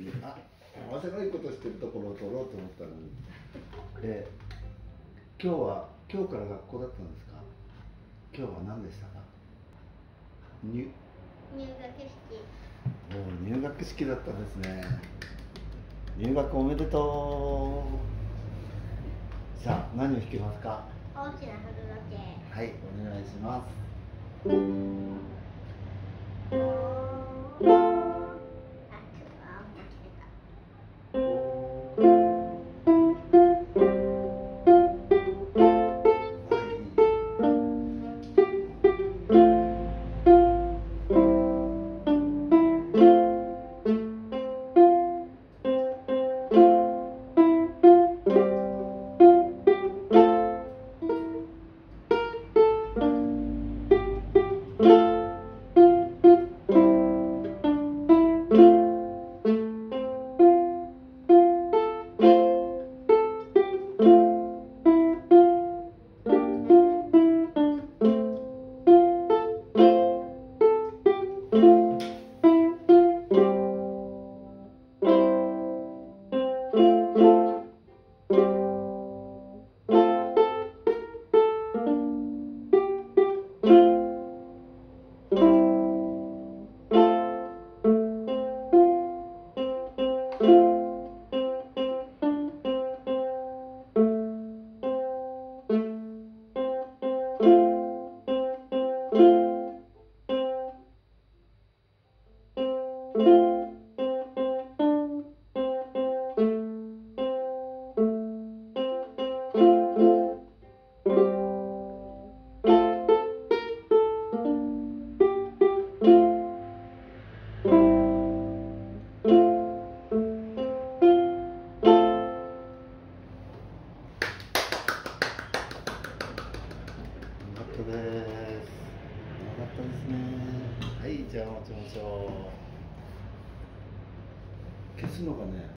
あ、面白いことしてるところを撮ろうと思ったのに。で、今日から学校だったんですか？今日は何でしたか？ 入学式。 もう入学式だったんですね。入学おめでとう。さあ、何を弾きますか？ 大きな古時計。 はい、お願いします。 あ、ちょっと青が切れた。 よかったですね。はい、じゃあ持ちましょう。消すのがね